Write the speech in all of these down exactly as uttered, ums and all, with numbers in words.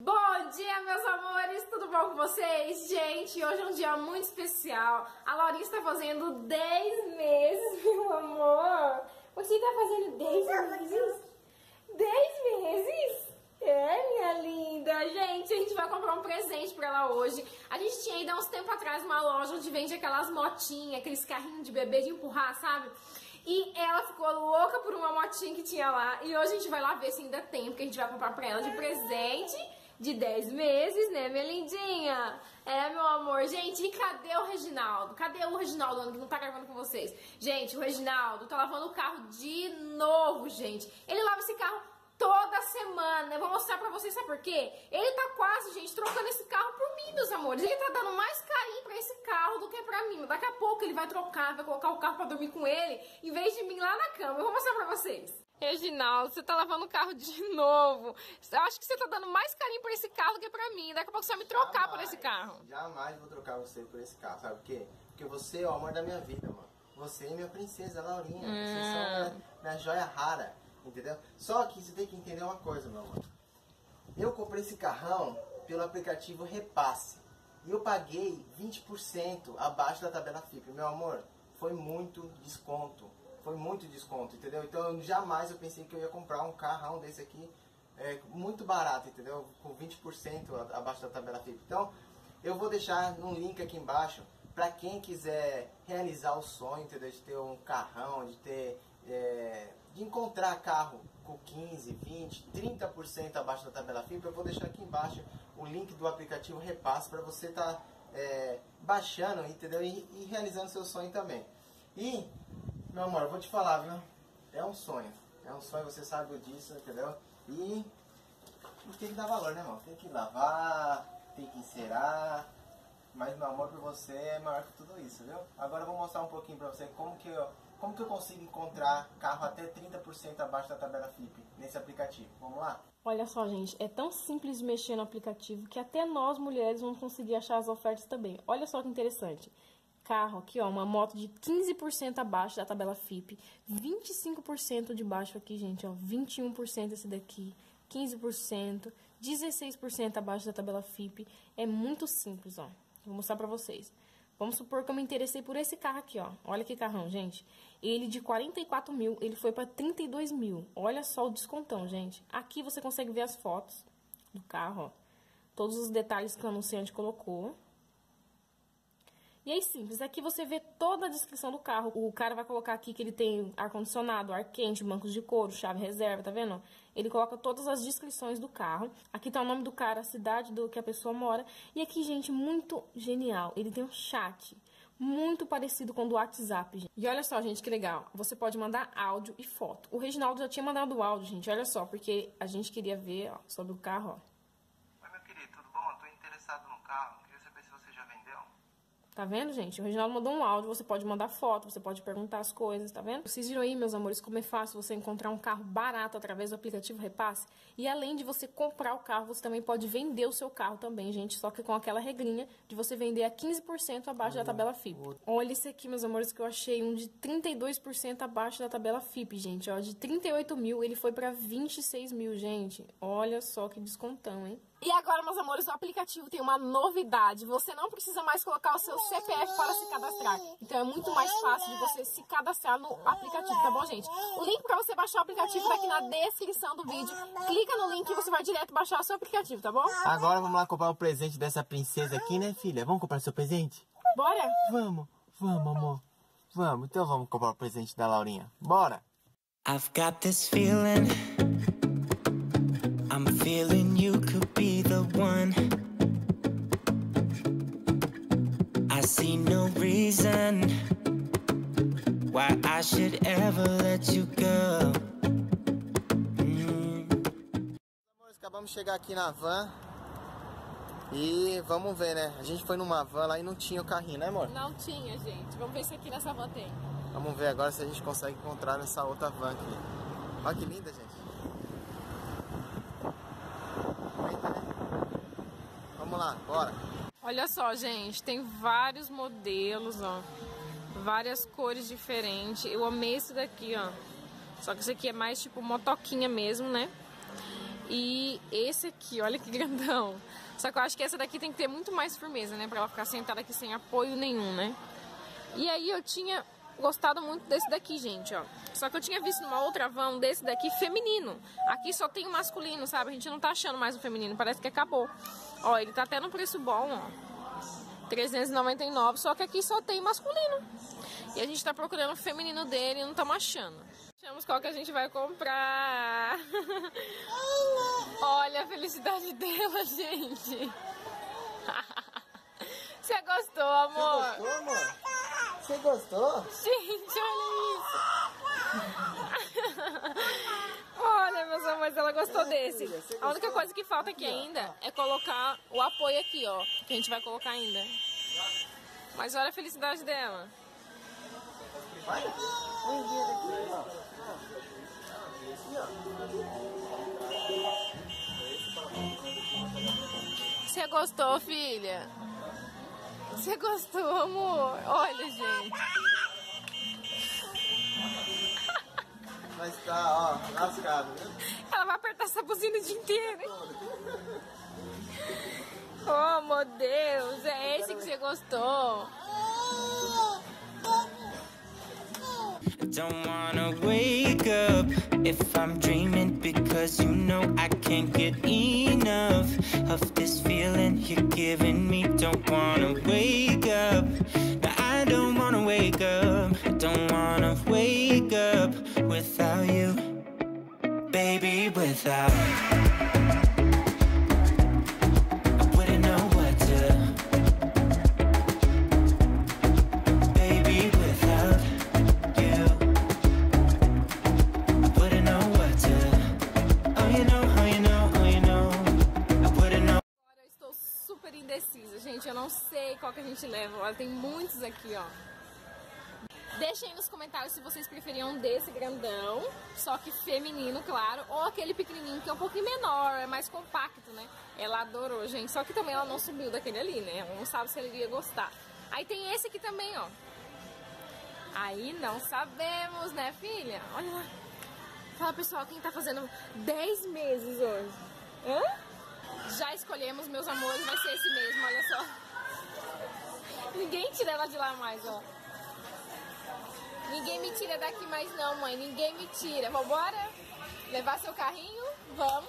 Bom dia, meus amores, tudo bom com vocês? Gente, hoje é um dia muito especial. A Laurinha está fazendo dez meses, meu amor. Você está fazendo dez meses? dez meses? É, minha linda. Gente, a gente vai comprar um presente pra ela hoje. A gente tinha ido há uns tempos atrás uma loja onde vende aquelas motinhas, aqueles carrinhos de bebê de empurrar, sabe? E ela ficou louca por uma motinha que tinha lá. E hoje a gente vai lá ver se ainda tem, porque a gente vai comprar pra ela de presente de dez meses, né, minha lindinha? É, meu amor. Gente, e cadê o Reginaldo? Cadê o Reginaldo que não tá gravando com vocês? Gente, o Reginaldo tá lavando o carro de novo, gente. Ele lava esse carro toda semana. Eu vou mostrar pra vocês, sabe por quê? Ele tá quase, gente, trocando esse carro por mim, meus amores. Ele tá dando mais carinho pra esse carro do que pra mim. Daqui a pouco ele vai trocar, vai colocar o carro pra dormir com ele, em vez de mim lá na cama. Eu vou mostrar pra vocês. Reginaldo, você tá lavando o carro de novo. Eu acho que você tá dando mais carinho por esse carro do que pra mim. Daqui a pouco você vai me trocar jamais, por esse carro. Jamais vou trocar você por esse carro, sabe por quê? Porque você é o amor da minha vida, mano. Você é minha princesa, Laurinha. Hum. Vocês são minha, minha joia rara, entendeu? Só que você tem que entender uma coisa, meu amor. Eu comprei esse carrão pelo aplicativo Repasse. E eu paguei vinte por cento abaixo da tabela F I P. Meu amor, foi muito desconto. Foi muito desconto, entendeu? Então jamais eu pensei que eu ia comprar um carrão desse aqui é, muito barato, entendeu? Com vinte por cento abaixo da tabela F I P. Então eu vou deixar um link aqui embaixo para quem quiser realizar o sonho, entendeu? De ter um carrão, de ter é, de encontrar carro com quinze, vinte, trinta por cento abaixo da tabela F I P. Eu vou deixar aqui embaixo o link do aplicativo Repasse para você estar tá, é, baixando, entendeu? E, e realizando seu sonho também. E meu amor, eu vou te falar, viu? É um sonho. É um sonho, você sabe disso, entendeu? E tem que dar valor, né, irmão? Tem que lavar, tem que encerar. Mas meu amor por você é maior que tudo isso, viu? Agora eu vou mostrar um pouquinho pra você como que eu, como que eu consigo encontrar carro até trinta por cento abaixo da tabela F I P nesse aplicativo. Vamos lá? Olha só, gente, é tão simples mexer no aplicativo que até nós mulheres vamos conseguir achar as ofertas também. Olha só que interessante. Carro aqui, ó, uma moto de quinze por cento abaixo da tabela F I P, vinte e cinco por cento de baixo aqui, gente, ó, vinte e um por cento esse daqui, quinze por cento, dezesseis por cento abaixo da tabela F I P. É muito simples, ó. Vou mostrar pra vocês. Vamos supor que eu me interessei por esse carro aqui, ó. Olha que carrão, gente. Ele de quarenta e quatro mil, ele foi pra trinta e dois mil. Olha só o descontão, gente. Aqui você consegue ver as fotos do carro, ó. Todos os detalhes que o anunciante colocou. E aí, simples, aqui você vê toda a descrição do carro. O cara vai colocar aqui que ele tem ar-condicionado, ar quente, bancos de couro, chave reserva, tá vendo? Ele coloca todas as descrições do carro. Aqui tá o nome do cara, a cidade do que a pessoa mora. E aqui, gente, muito genial. Ele tem um chat muito parecido com o do WhatsApp, gente. E olha só, gente, que legal. Você pode mandar áudio e foto. O Reginaldo já tinha mandado áudio, gente, olha só, porque a gente queria ver, ó, sobre o carro, ó. Oi, meu querido, tudo bom? Eu tô interessado no carro. Queria saber se você já vendeu. Tá vendo, gente? O Reginaldo mandou um áudio, você pode mandar foto, você pode perguntar as coisas, tá vendo? Vocês viram aí, meus amores, como é fácil você encontrar um carro barato através do aplicativo Repasse? E além de você comprar o carro, você também pode vender o seu carro também, gente, só que com aquela regrinha de você vender a quinze por cento abaixo da tabela F I P. Olha esse aqui, meus amores, que eu achei um de trinta e dois por cento abaixo da tabela F I P, gente, ó, de trinta e oito mil, ele foi pra vinte e seis mil, gente. Olha só que descontão, hein? E agora, meus amores, o aplicativo tem uma novidade. Você não precisa mais colocar o seu C P F para se cadastrar. Então é muito mais fácil de você se cadastrar no aplicativo, tá bom, gente? O link para você baixar o aplicativo tá aqui na descrição do vídeo. Clica no link e você vai direto baixar o seu aplicativo, tá bom? Agora vamos lá comprar o presente dessa princesa aqui, né, filha? Vamos comprar seu presente? Bora? Vamos, vamos, amor. Vamos, então vamos comprar o presente da Laurinha. Bora! I've got this feeling, I'm feeling you could be the one. I see no reason why I should ever let you go. Mm. Acabamos de chegar aqui na van e vamos ver, né? A gente foi numa van lá e não tinha o carrinho, né, amor? Não tinha, gente. Vamos ver se aqui nessa van tem. Vamos ver agora se a gente consegue encontrar nessa outra van aqui. Olha que linda, gente. Vamos lá, bora. Olha só, gente, tem vários modelos, ó. Várias cores diferentes. Eu amei esse daqui, ó. Só que esse aqui é mais tipo motoquinha mesmo, né? E esse aqui, olha que grandão. Só que eu acho que essa daqui tem que ter muito mais firmeza, né? Pra ela ficar sentada aqui sem apoio nenhum, né? E aí eu tinha gostado muito desse daqui, gente, ó. Só que eu tinha visto numa outra van desse daqui feminino. Aqui só tem o masculino, sabe? A gente não tá achando mais o feminino, parece que acabou. Ó, ele tá até no preço bom, ó. trezentos e noventa e nove, só que aqui só tem masculino. E a gente tá procurando o feminino dele e não estamos achando. Achamos qual que a gente vai comprar. Olha a felicidade dela, gente. Você gostou, amor? Você gostou, amor? Você gostou? Gente, olha isso. Olha, meus amores, ela gostou desse. A única coisa que falta aqui ainda é colocar o apoio aqui, ó. Que a gente vai colocar ainda. Mas olha a felicidade dela. Vai. Você gostou, filha? Você gostou, amor? Olha, gente. Mas tá, ó, lascado, viu? Ela vai apertar essa buzina o dia inteiro, hein? Oh, meu Deus. É esse que você gostou. Don't wanna wake up if I'm dreaming, because you know I can't get enough of this feeling you're giving me. Don't wanna wake up, no, I don't wanna wake up. I don't wanna wake up without you, baby, without I wouldn't know what to. Indecisa, gente, eu não sei qual que a gente leva. Olha, tem muitos aqui, ó. Deixem aí nos comentários se vocês preferiam desse grandão, só que feminino, claro, ou aquele pequenininho que é um pouquinho menor, é mais compacto, né? Ela adorou, gente, só que também ela não subiu daquele ali, né? Ela não sabe se ela iria gostar. Aí tem esse aqui também, ó. Aí não sabemos, né, filha? Olha lá. Fala, pessoal, quem tá fazendo dez meses hoje? Hã? Já escolhemos, meus amores, vai ser esse mesmo, olha só. Ninguém tira ela de lá mais, ó. Ninguém me tira daqui mais não, mãe. Ninguém me tira. Vambora? Levar seu carrinho? Vamos?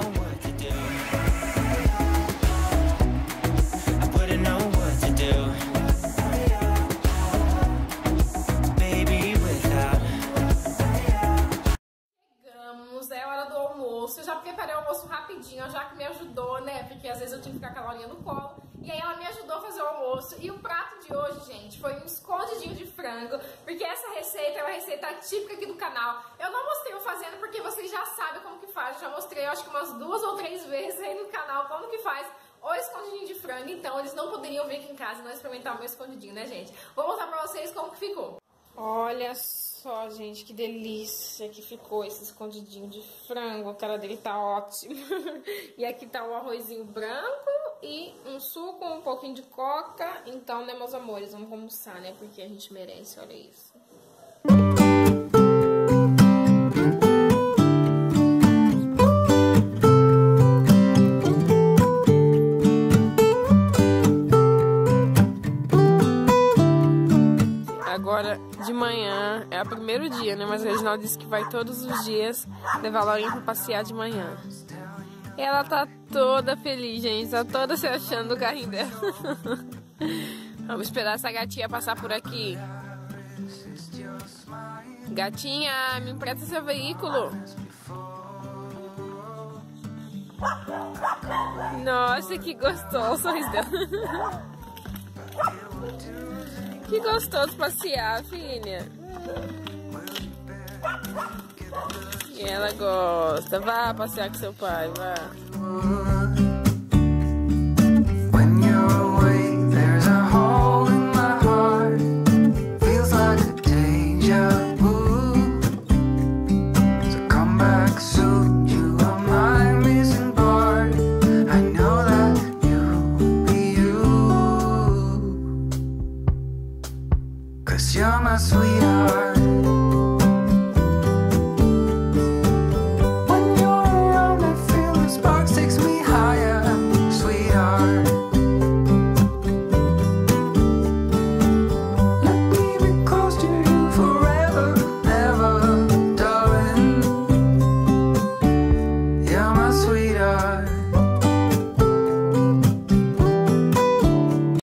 Chegamos, é hora do almoço. Eu já preparei o almoço rapidinho, a Jaque me ajudou, né? Porque às vezes eu tinha que ficar com a Laurinha no colo. E aí ela me ajudou a fazer o almoço. E o prato de hoje, gente, foi um escondidinho de frango. Porque essa receita é uma receita típica aqui do canal. Eu não mostrei eu fazendo porque vocês já sabem como que faz. Eu já mostrei, eu acho que umas duas ou três vezes aí no canal como que faz o escondidinho de frango. Então eles não poderiam vir aqui em casa e não experimentar o meu escondidinho, né, gente? Vou mostrar pra vocês como que ficou. Olha só, gente, que delícia que ficou esse escondidinho de frango. A cara dele tá ótimo. E aqui tá o arrozinho branco e um suco, um pouquinho de coca. Então, né, meus amores, vamos almoçar, né? Porque a gente merece, olha isso. Agora, de manhã, é o primeiro dia, né? Mas o Reginaldo disse que vai todos os dias levar a Laurinha pra passear de manhã. E ela tá toda feliz, gente. Tá toda se achando do carrinho dela. Vamos esperar essa gatinha passar por aqui. Gatinha, me empresta seu veículo. Nossa, que gostoso o sorriso dela. Que gostoso passear, filha. E ela gosta. Vá passear com seu pai, vá.